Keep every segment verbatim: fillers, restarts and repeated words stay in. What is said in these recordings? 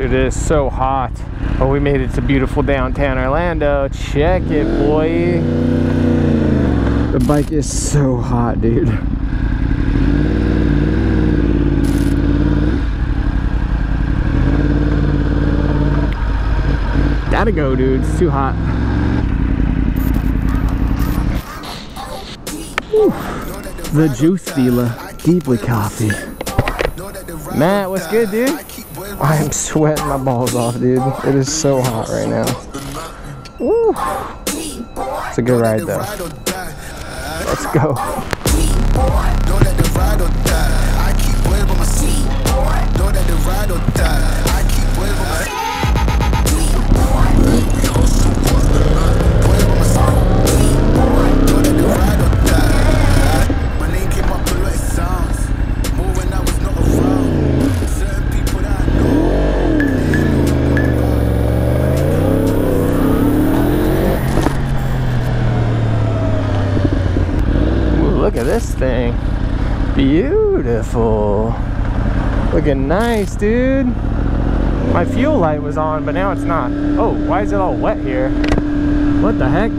It is so hot. Oh, we made it to beautiful downtown Orlando. Check it, boy. The bike is so hot, dude. Gotta go, dude. It's too hot. Whew. The juice dealer, Deeply Coffee. Matt, what's good, dude? I am sweating my balls off, dude. It is so hot right now. Woo. It's a good ride, though. Let's go. Look at this thing. Beautiful. Looking nice, dude. My fuel light was on, but now it's not. Oh, why is it all wet here? What the heck?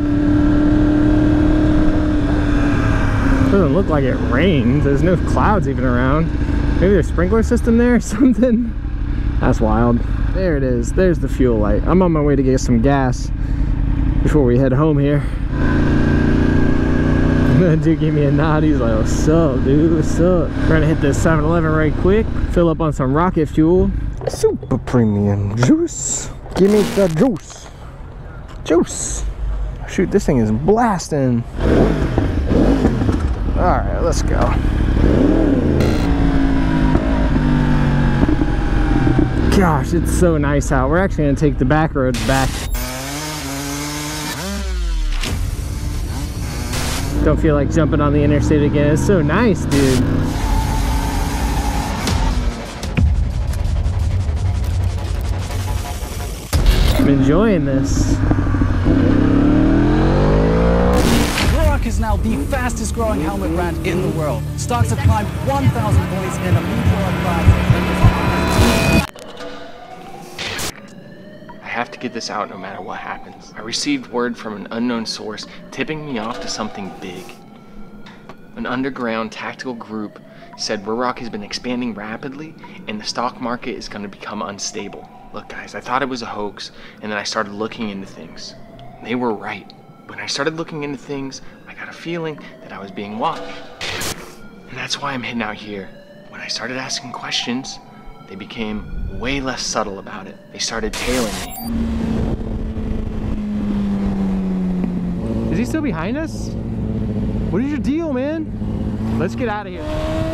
Doesn't look like it rains. There's no clouds even around. Maybe there's a sprinkler system there or something. That's wild. There it is. There's the fuel light. I'm on my way to get some gas before we head home here. Dude gave me a nod. He's like, what's up, dude? What's up? We're gonna hit this seven eleven right quick, fill up on some rocket fuel. Super premium juice. Give me the juice. Juice. Shoot, this thing is blasting. All right, let's go. Gosh, it's so nice out. We're actually gonna take the back roads back. Don't feel like jumping on the interstate again. It's so nice, dude. I'm enjoying this. Ruroc is now the fastest growing helmet brand in the world. Stocks have climbed one thousand points in a Ruroc brand. I have to get this out no matter what happens. I received word from an unknown source tipping me off to something big. An underground tactical group said Ruroc has been expanding rapidly and the stock market is going to become unstable. Look guys, I thought it was a hoax and then I started looking into things. They were right. When I started looking into things, I got a feeling that I was being watched. And that's why I'm heading out here. When I started asking questions, they became way less subtle about it. They started tailing me. Is he still behind us? What is your deal, man? Let's get out of here.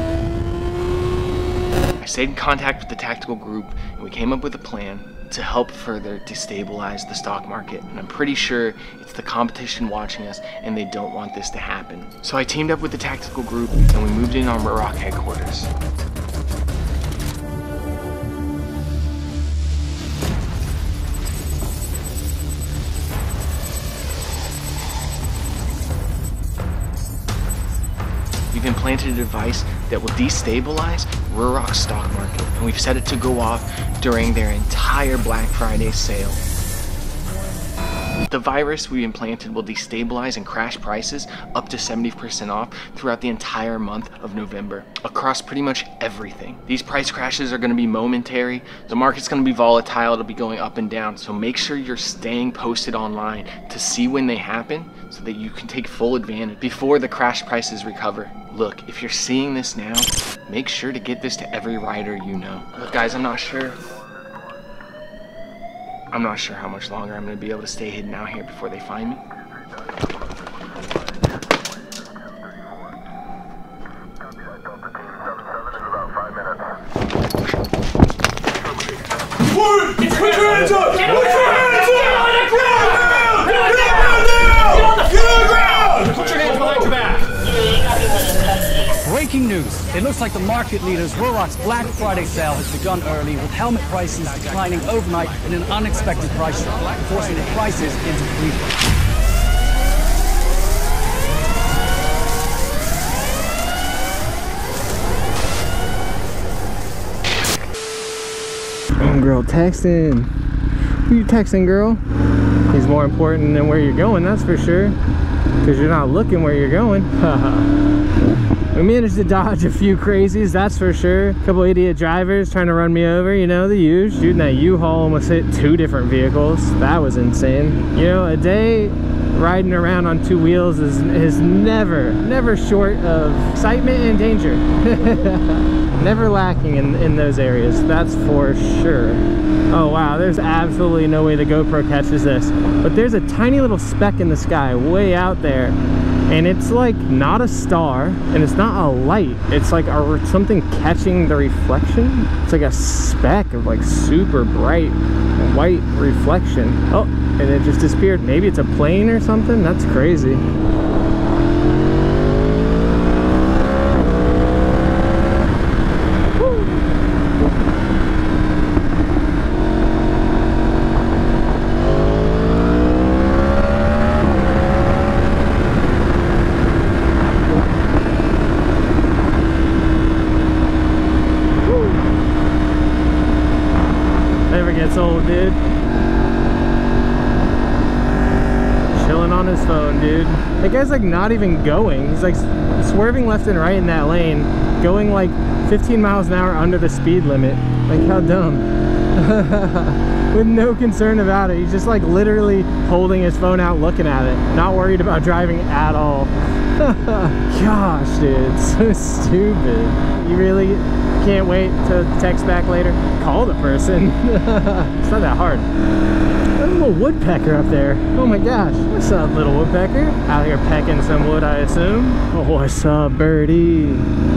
I stayed in contact with the tactical group and we came up with a plan to help further destabilize the stock market. And I'm pretty sure it's the competition watching us and they don't want this to happen. So I teamed up with the tactical group and we moved in on Ruroc headquarters. We've implanted a device that will destabilize Ruroc's stock market, and we've set it to go off during their entire Black Friday sale. The virus we implanted will destabilize and crash prices up to seventy percent off throughout the entire month of November, across pretty much everything. These price crashes are going to be momentary. The market's going to be volatile. It'll be going up and down, so make sure you're staying posted online to see when they happen so that you can take full advantage before the crash prices recover. Look, if you're seeing this now, make sure to get this to every rider you know. Look guys, I'm not sure. I'm not sure how much longer I'm going to be able to stay hidden out here before they find me. Word! Put your hands up! Put your hands up! Get on the ground! Get on the ground now! Get on the ground! Put your hands behind your back! Breaking news. It looks like the market leaders Ruroc's Black Friday sale has begun early, with helmet prices declining overnight in an unexpected price drop, forcing the prices into freefall. Girl texting. Who you texting, girl? He's more important than where you're going, that's for sure. Because you're not looking where you're going. We managed to dodge a few crazies, that's for sure. A couple idiot drivers trying to run me over, you know, the usual. Shooting that U-Haul almost hit two different vehicles. That was insane. You know, a day riding around on two wheels is, is never, never short of excitement and danger. Never lacking in, in those areas, that's for sure. Oh wow, there's absolutely no way the GoPro catches this. But there's a tiny little speck in the sky way out there. And it's like not a star, and it's not a light. It's like a, something catching the reflection. It's like a speck of like super bright white reflection. Oh, and it just disappeared. Maybe it's a plane or something? That's crazy. Gets old, dude. Chilling on his phone, dude. That guy's like not even going. He's like swerving left and right in that lane, going like fifteen miles an hour under the speed limit. Like, how dumb. With no concern about it. He's just like literally holding his phone out, looking at it, not worried about driving at all. Gosh, dude, so stupid. You really can't wait to text back later? Call the person. It's not that hard. There's a little woodpecker up there. Oh my gosh. What's up, little woodpecker? Out here pecking some wood, I assume. Oh, what's up, birdie?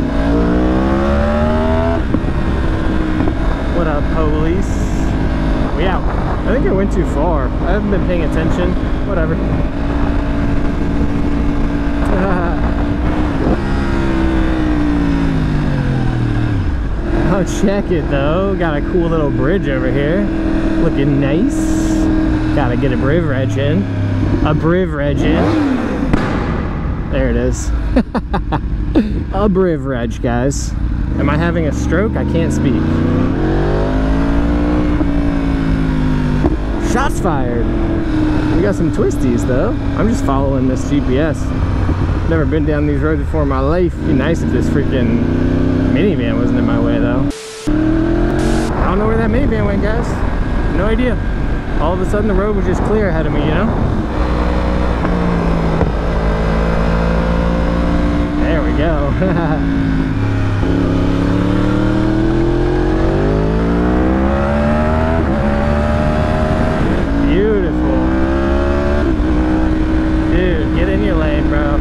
What up, police? We out. I think I went too far. I haven't been paying attention. Whatever. Oh, check it though. Got a cool little bridge over here. Looking nice. Gotta get a briv reg in. A briv reg in. There it is. A briv reg, guys. Am I having a stroke? I can't speak. Shots fired. We got some twisties though. I'm just following this G P S. Never been down these roads before in my life. It'd be nice if this freaking minivan wasn't in my way though. I don't know where that minivan went, guys. No idea. All of a sudden the road was just clear ahead of me, you know? There we go. Beautiful. Dude, get in your lane, bro.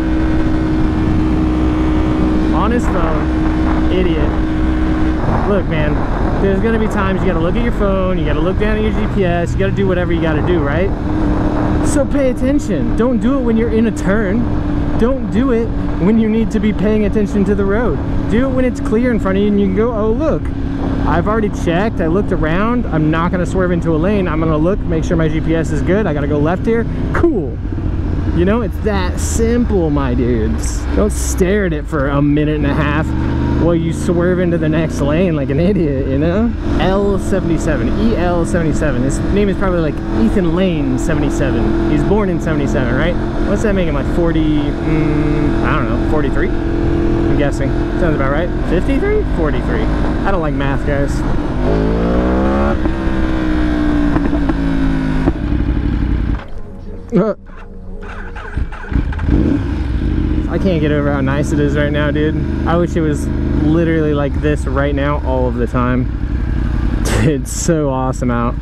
On his phone. Idiot. Look, man, there's gonna be times you gotta look at your phone, you gotta look down at your G P S, you gotta do whatever you gotta do, right? So pay attention. Don't do it when you're in a turn. Don't do it when you need to be paying attention to the road. Do it when it's clear in front of you and you can go, oh look, I've already checked, I looked around, I'm not gonna swerve into a lane, I'm gonna look, make sure my G P S is good, I gotta go left here, cool. You know, it's that simple, my dudes. Don't stare at it for a minute and a half while you swerve into the next lane like an idiot, you know? L seventy-seven, E L seventy-seven. His name is probably like Ethan Lane seventy-seven. He's born in seventy-seven, right? What's that make him, like forty, mm, I don't know, forty-three? I'm guessing. Sounds about right. fifty-three? forty-three. I don't like math, guys. Uh. I can't get over how nice it is right now, dude. I wish it was literally like this right now all of the time. It's so awesome out.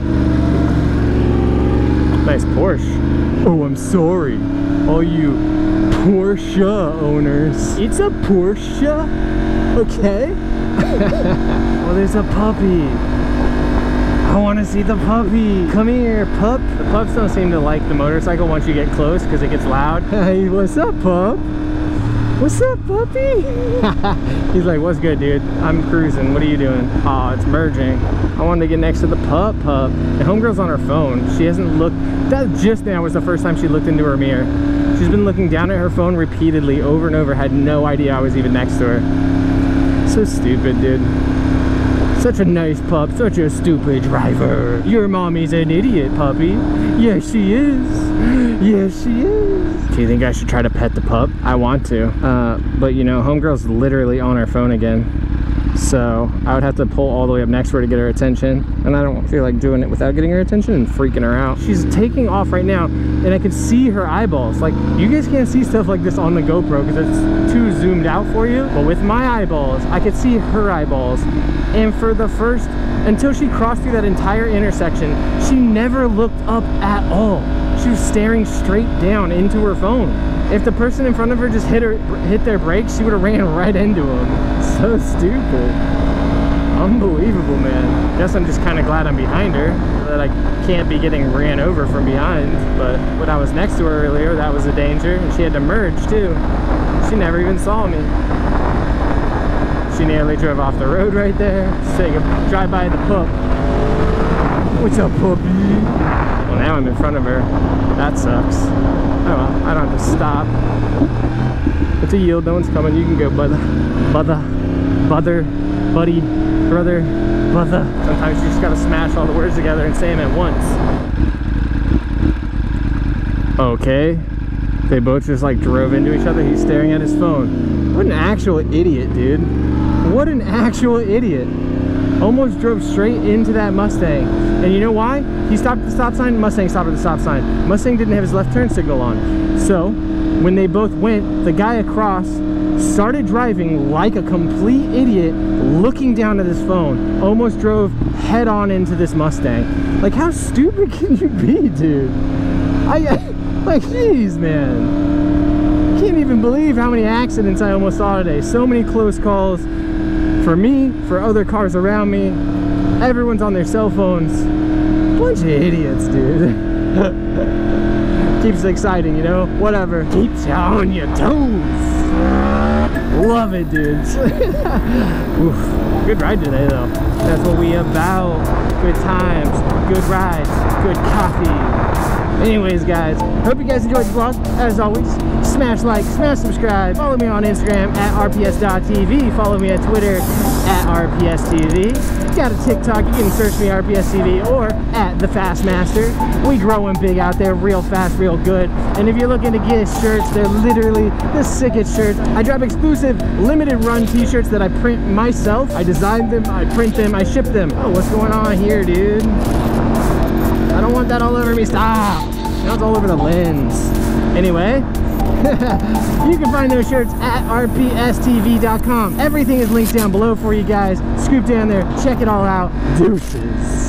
Nice Porsche. Oh, I'm sorry. All you Porsche owners. It's a Porsche? Okay. Well, there's a puppy. I want to see the puppy. Come here, pup. The pups don't seem to like the motorcycle once you get close because it gets loud. Hey, what's up, pup? What's up, puppy? He's like, what's good, dude? I'm cruising. What are you doing? Oh, it's merging. I wanted to get next to the pup, pup. The homegirl's on her phone. She hasn't looked. That just now was the first time she looked into her mirror. She's been looking down at her phone repeatedly over and over. Had no idea I was even next to her. So stupid, dude. Such a nice pup, such a stupid driver. Your mommy's an idiot, puppy. Yes, she is. Yes, she is. Do you think I should try to pet the pup? I want to. Uh, but you know, homegirl's literally on her phone again. So I would have to pull all the way up next to her to get her attention. And I don't feel like doing it without getting her attention and freaking her out. She's taking off right now and I can see her eyeballs. Like, you guys can't see stuff like this on the GoPro because it's too zoomed out for you. But with my eyeballs, I could see her eyeballs. And for the first, until she crossed through that entire intersection, she never looked up at all. She was staring straight down into her phone. If the person in front of her just hit her, hit their brakes, she would have ran right into them. So stupid. Unbelievable, man. Guess I'm just kind of glad I'm behind her, that I can't be getting ran over from behind. But when I was next to her earlier, that was a danger. And she had to merge too. She never even saw me. She nearly drove off the road right there. Saying a drive by the pup. What's up, puppy? Well, now I'm in front of her. That sucks. Oh well, I don't have to stop. It's a yield, no one's coming. You can go, brother. Brother. Brother. Buddy. Brother. Brother. Sometimes you just gotta smash all the words together and say them at once. Okay. They both just like drove into each other. He's staring at his phone. What an actual idiot, dude. What an actual idiot. Almost drove straight into that Mustang. And you know why? He stopped at the stop sign, Mustang stopped at the stop sign. Mustang didn't have his left turn signal on. So, when they both went, the guy across started driving like a complete idiot, looking down at his phone. Almost drove head on into this Mustang. Like, how stupid can you be, dude? I, like, jeez, man. I can't even believe how many accidents I almost saw today. So many close calls. For me, for other cars around me, everyone's on their cell phones. Bunch of idiots, dude. Keeps it exciting, you know? Whatever. Keeps you on your toes. Love it, dude. Oof. Good ride today, though. That's what we about. Good times, good rides, good coffee. Anyways, guys, hope you guys enjoyed the vlog. As always, smash like, smash subscribe. Follow me on Instagram at R P S dot T V. Follow me on Twitter at R P S T V. Got a TikTok, you can search me R P S T V or at The Fast Master. We growing big out there, real fast, real good. And if you're looking to get shirts, they're literally the sickest shirts. I drop exclusive limited run t-shirts that I print myself. I design them, I print them, I ship them. Oh, what's going on here, dude? I don't want that all over me. Stop! Now it's all over the lens. Anyway, you can find those shirts at R P S T V dot com. Everything is linked down below for you guys. Scoop down there, check it all out. Deuces.